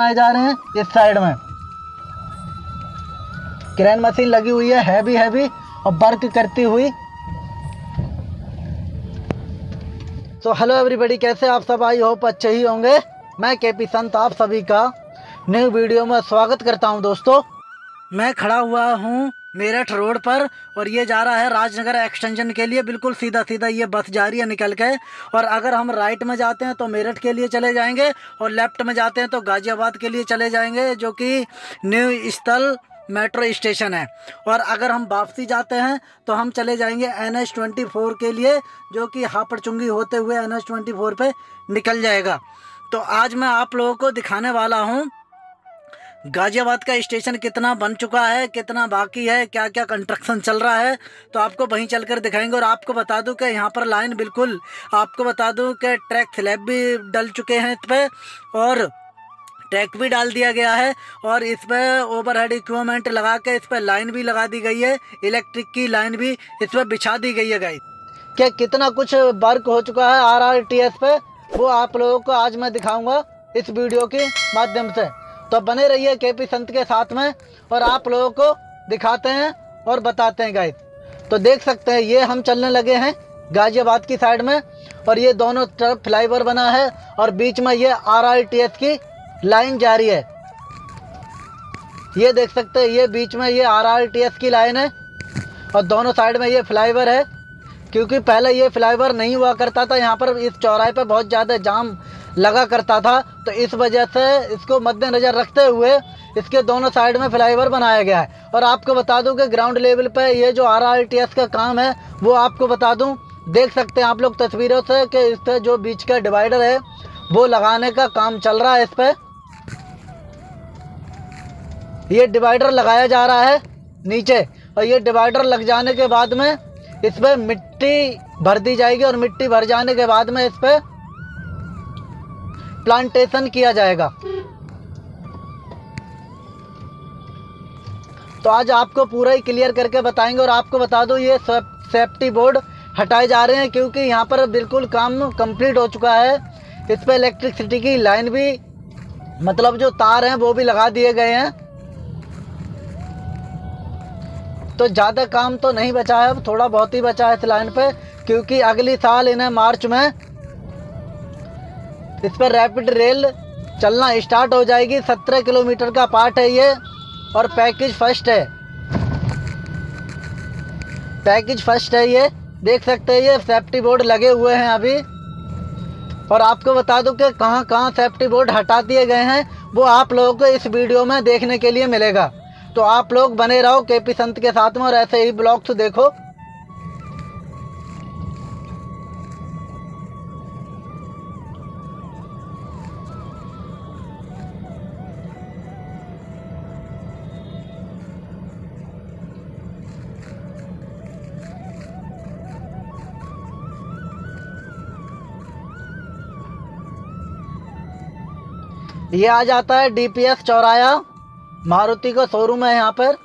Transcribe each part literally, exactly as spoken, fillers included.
बनाए जा रहे हैं। इस साइड में क्रेन मशीन लगी हुई है, हैवी हैवी और वर्क करती हुई। तो हेलो एवरीबॉडी, कैसे आप सब? आई होप अच्छे ही होंगे। मैं केपी संत आप सभी का न्यू वीडियो में स्वागत करता हूं। दोस्तों, मैं खड़ा हुआ हूं मेरठ रोड पर और ये जा रहा है राजनगर एक्सटेंशन के लिए। बिल्कुल सीधा सीधा ये बस जा रही है निकल के। और अगर हम राइट में जाते हैं तो मेरठ के लिए चले जाएंगे और लेफ्ट में जाते हैं तो गाजियाबाद के लिए चले जाएंगे, जो कि न्यू स्थल मेट्रो स्टेशन है। और अगर हम वापसी जाते हैं तो हम चले जाएंगे एन एच ट्वेंटी फोर के लिए, जो कि हापड़चुंगी होते हुए एन एच ट्वेंटी फोर पे निकल जाएगा। तो आज मैं आप लोगों को दिखाने वाला हूं गाजियाबाद का स्टेशन कितना बन चुका है, कितना बाकी है, क्या क्या कंस्ट्रक्शन चल रहा है, तो आपको वहीं चलकर दिखाएंगे। और आपको बता दूं कि यहाँ पर लाइन बिल्कुल, आपको बता दूं कि ट्रैक स्लैब भी डल चुके हैं इस पर और ट्रैक भी डाल दिया गया है। और इस पर ओवरहेड इक्विपमेंट लगा के इस पर लाइन भी लगा दी गई है, इलेक्ट्रिक की लाइन भी इस पर बिछा दी गई है। गाइस, क्या कितना कुछ वर्क हो चुका है आर आर टी एस पे, वो आप लोगों को आज मैं दिखाऊंगा इस वीडियो के माध्यम से। तो बने रहिए केपी संत के साथ में और आप लोगों को दिखाते हैं और बताते हैं। गाइस, तो देख सकते हैं ये हम चलने लगे हैं गाजियाबाद की साइड में और ये दोनों तरफ फ्लाईओवर बना है और बीच में ये आर आर टी एस की लाइन जारी है। ये देख सकते हैं, ये बीच में ये आर आर टी एस की लाइन है और दोनों साइड में ये फ्लाईओवर है। क्योंकि पहले ये फ्लाईओवर नहीं हुआ करता था, यहाँ पर इस चौराहे पर बहुत ज़्यादा जाम लगा करता था, तो इस वजह से इसको मद्देनज़र रखते हुए इसके दोनों साइड में फ्लाईओवर बनाया गया है। और आपको बता दूं कि ग्राउंड लेवल पे ये जो आर आर टी एस का काम है वो आपको बता दूं, देख सकते हैं आप लोग तस्वीरों से कि इस पर जो बीच का डिवाइडर है वो लगाने का काम चल रहा है। इस पर ये डिवाइडर लगाया जा रहा है नीचे और ये डिवाइडर लग जाने के बाद में इस पर मिट्टी भर दी जाएगी और मिट्टी भर जाने के बाद में इस पर प्लांटेशन किया जाएगा। तो आज आपको पूरा ही क्लियर करके बताएंगे। और आपको बता दूं ये सेफ्टी बोर्ड हटाए जा रहे हैं क्योंकि यहाँ पर बिल्कुल काम कंप्लीट हो चुका है। इस पर इलेक्ट्रिसिटी की लाइन भी, मतलब जो तार हैं वो भी लगा दिए गए हैं। तो ज़्यादा काम तो नहीं बचा है, अब थोड़ा बहुत ही बचा है इस लाइन पे, क्योंकि अगली साल इन्हें मार्च में इस पर रैपिड रेल चलना स्टार्ट हो जाएगी। सत्रह किलोमीटर का पार्ट है ये और पैकेज फर्स्ट है, पैकेज फर्स्ट है ये। देख सकते हैं ये सेफ्टी बोर्ड लगे हुए हैं अभी। और आपको बता दूं कि कहां कहां सेफ्टी बोर्ड हटा दिए गए हैं वो आप लोगों को इस वीडियो में देखने के लिए मिलेगा। तो आप लोग बने रहो केपी संत के साथ में और ऐसे ही ब्लॉग्स देखो। ये आ जाता है डी पी एस चौराया, मारुति का शोरूम है यहाँ पर।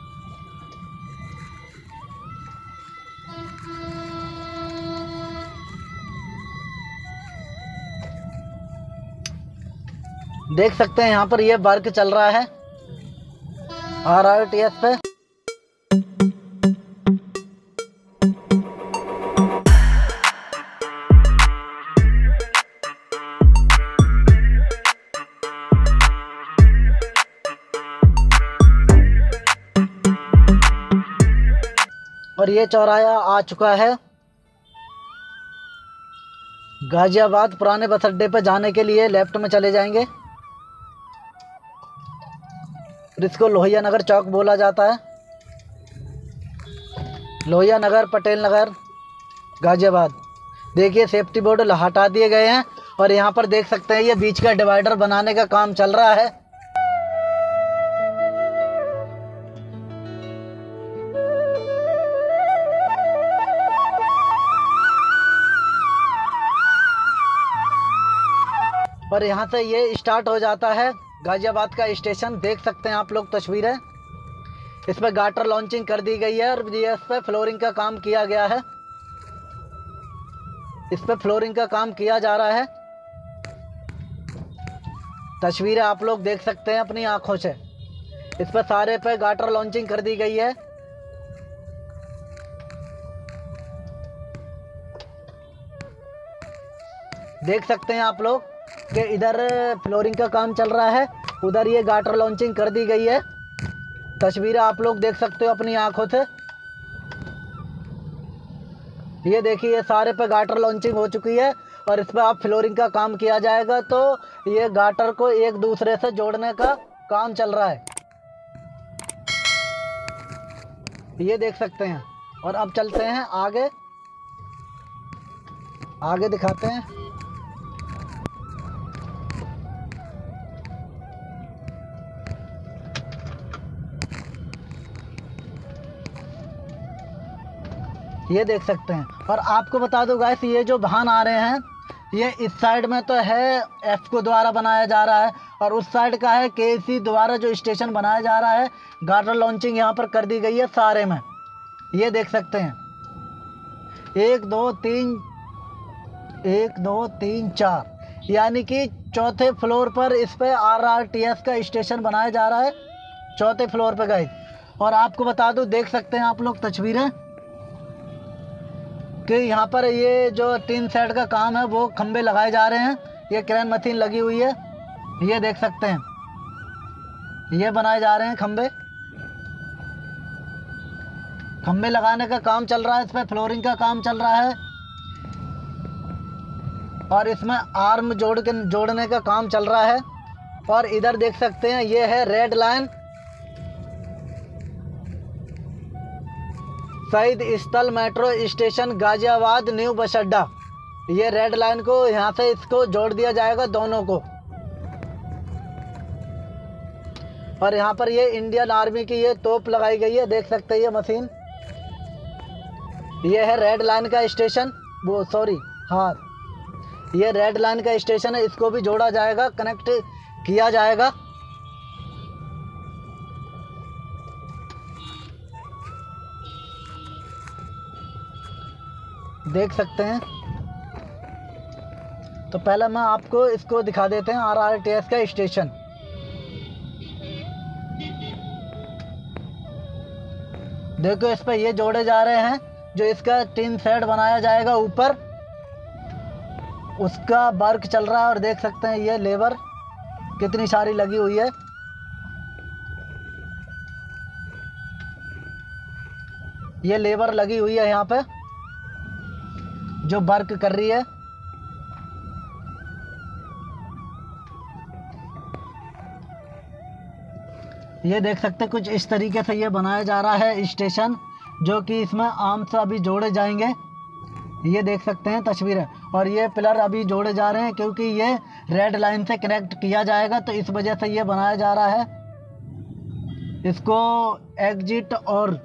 देख सकते हैं यहाँ पर ये वर्क चल रहा है आर आर टी एस पे। और ये चौराया आ चुका है गाजियाबाद पुराने बस अड्डे पर जाने के लिए। लेफ्ट में चले जाएंगे, इसको लोहिया नगर चौक बोला जाता है। लोहिया नगर, पटेल नगर, गाजियाबाद। देखिए सेफ्टी बोर्ड हटा दिए गए हैं और यहाँ पर देख सकते हैं ये बीच का डिवाइडर बनाने का काम चल रहा है। और यहाँ से ये स्टार्ट हो जाता है गाजियाबाद का स्टेशन। देख सकते हैं आप लोग तस्वीरें। इस पर गाटर लॉन्चिंग कर दी गई है और इस पर फ्लोरिंग का काम किया गया है। इस पर फ्लोरिंग का काम किया जा रहा है। तस्वीरें आप लोग देख सकते हैं अपनी आंखों से। इस पर सारे पे गाटर लॉन्चिंग कर दी गई है। देख सकते हैं आप लोग कि इधर फ्लोरिंग का काम चल रहा है, उधर ये गाटर लॉन्चिंग कर दी गई है। तस्वीरें आप लोग देख सकते हो अपनी आंखों से। ये देखिए, ये सारे पे गाटर लॉन्चिंग हो चुकी है और इस पर अब फ्लोरिंग का काम किया जाएगा। तो ये गाटर को एक दूसरे से जोड़ने का काम चल रहा है, ये देख सकते हैं। और अब चलते हैं आगे, आगे दिखाते हैं। ये देख सकते हैं। और आपको बता दो गाइस, ये जो वाहन आ रहे हैं ये इस साइड में तो है एफको द्वारा बनाया जा रहा है और उस साइड का है केसी द्वारा जो स्टेशन बनाया जा रहा है। गाटर लॉन्चिंग यहाँ पर कर दी गई है सारे में, ये देख सकते हैं। एक दो तीन एक दो तीन चार, यानी कि चौथे फ्लोर पर इस पे आर आर टी एस का स्टेशन बनाया जा रहा है, चौथे फ्लोर पे गाइस। और आपको बता दूं, देख सकते हैं आप लोग तस्वीरें कि यहाँ पर ये जो टीन सेट का काम है वो खंबे लगाए जा रहे हैं। ये क्रेन मशीन लगी हुई है, ये देख सकते हैं। ये बनाए जा रहे हैं खंबे, खंबे लगाने का काम चल रहा है। इसमें फ्लोरिंग का काम चल रहा है और इसमें आर्म जोड़ के जोड़ने का काम चल रहा है। और इधर देख सकते हैं, ये है रेड लाइन, शहीद स्थल metro station Ghaziabad new bus अड्डा। ये रेड लाइन को यहाँ से इसको जोड़ दिया जाएगा दोनों को। और यहाँ पर ये इंडियन आर्मी की ये तोप लगाई गई है, देख सकते हैं ये मशीन। ये है रेड लाइन का स्टेशन, वो सॉरी हाँ ये रेड लाइन का स्टेशन है, इसको भी जोड़ा जाएगा, कनेक्ट किया जाएगा। देख सकते हैं। तो पहले मैं आपको इसको दिखा देते हैं आर आर टी एस का स्टेशन। देखो, इस पर ये जोड़े जा रहे हैं, जो इसका टीन शेड बनाया जाएगा ऊपर, उसका वर्क चल रहा है। और देख सकते हैं ये लेबर कितनी सारी लगी हुई है। ये लेबर लगी हुई है यहाँ पे जो वर्क कर रही है। ये देख सकते हैं कुछ इस तरीके से ये बनाया जा रहा है स्टेशन, जो कि इसमें आम से अभी जोड़े जाएंगे। ये देख सकते हैं तस्वीरें। और ये पिलर अभी जोड़े जा रहे हैं क्योंकि ये रेड लाइन से कनेक्ट किया जाएगा, तो इस वजह से ये बनाया जा रहा है। इसको एग्जिट और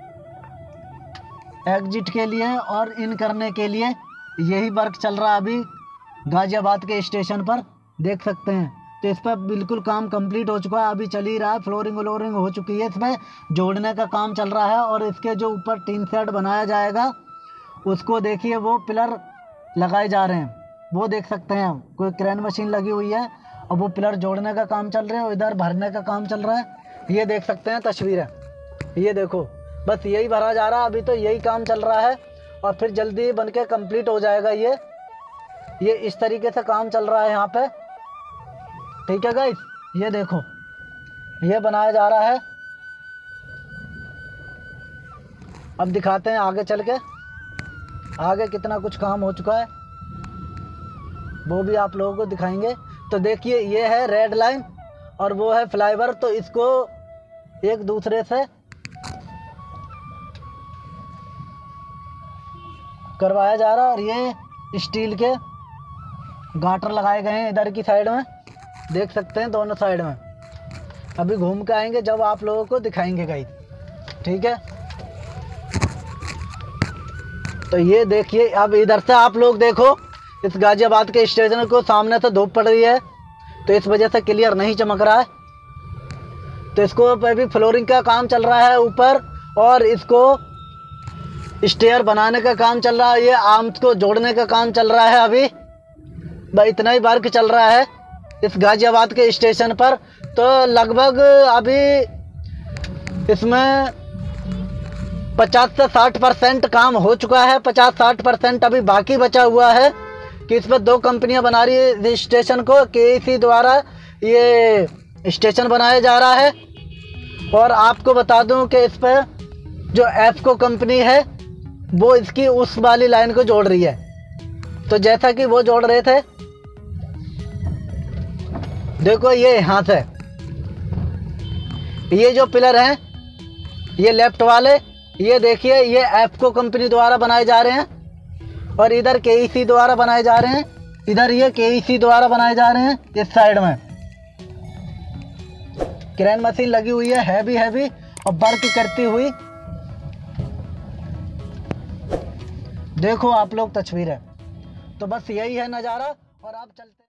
एग्जिट के लिए और इन करने के लिए यही वर्क चल रहा है अभी गाजियाबाद के स्टेशन पर, देख सकते हैं। तो इस पर बिल्कुल काम कंप्लीट हो चुका है, अभी चल ही रहा है। फ्लोरिंग व्लोरिंग हो चुकी है, इसमें जोड़ने का काम चल रहा है। और इसके जो ऊपर टीन शेड बनाया जाएगा उसको देखिए, वो पिलर लगाए जा रहे हैं, वो देख सकते हैं। कोई क्रेन मशीन लगी हुई है और वो पिलर जोड़ने का काम चल रहा है और इधर भरने का काम चल रहा है। ये देख सकते हैं तस्वीरें, ये देखो, बस यही भरा जा रहा है अभी, तो यही काम चल रहा है और फिर जल्दी बन के कम्प्लीट हो जाएगा। ये ये इस तरीके से काम चल रहा है यहाँ पे, ठीक है गाइस। ये देखो, ये बनाया जा रहा है। अब दिखाते हैं आगे चल के, आगे कितना कुछ काम हो चुका है वो भी आप लोगों को दिखाएंगे। तो देखिए, ये है रेड लाइन और वो है फ्लाईओवर, तो इसको एक दूसरे से करवाया जा रहा है। और ये स्टील के गाटर लगाए गए हैं इधर की साइड में, देख सकते हैं दोनों साइड में। अभी घूम के आएंगे जब आप लोगों को दिखाएंगे गाइस, ठीक है। तो ये देखिए, अब इधर से आप लोग देखो, इस गाजियाबाद के स्टेशन को सामने से धूप पड़ रही है तो इस वजह से क्लियर नहीं चमक रहा है। तो इसको अभी फ्लोरिंग का काम चल रहा है ऊपर और इसको स्टेयर बनाने का काम चल रहा है। ये आर्म्स को जोड़ने का काम चल रहा है अभी, बस इतना ही वर्क चल रहा है इस गाजियाबाद के स्टेशन पर। तो लगभग अभी इसमें पचास से साठ परसेंट काम हो चुका है, पचास साठ परसेंट अभी बाकी बचा हुआ है कि इसमें दो कंपनियां बना रही है इस स्टेशन को। के ई सी द्वारा ये स्टेशन बनाया जा रहा है। और आपको बता दूं कि इस पर जो एफको कंपनी है वो इसकी उस वाली लाइन को जोड़ रही है। तो जैसा कि वो जोड़ रहे थे, देखो ये यहाँ से ये जो पिलर हैं ये लेफ्ट वाले, ये देखिए ये एफको कंपनी द्वारा बनाए जा रहे हैं और इधर के ई सी द्वारा बनाए जा रहे हैं। इधर ये के ई सी द्वारा बनाए जा रहे हैं। इस साइड में क्रेन मशीन लगी हुई है, हैवी हैवी और वर्क करती हुई। देखो आप लोग तस्वीर है। तो बस यही है नज़ारा और आप चलते